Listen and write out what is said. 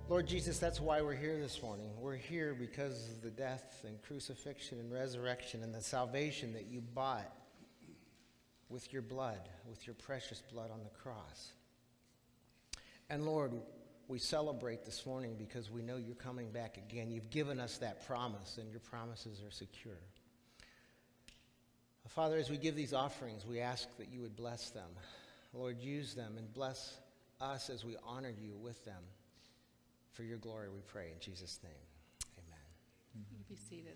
Lord Jesus, that's why we're here this morning. We're here because of the death and crucifixion and resurrection and the salvation that you bought with your blood, with your precious blood on the cross. And Lord, we celebrate this morning because we know you're coming back again. You've given us that promise, and your promises are secure. Father, as we give these offerings, we ask that you would bless them. Lord, use them and bless us as we honor you with them. For your glory, we pray in Jesus' name. Amen. You be seated.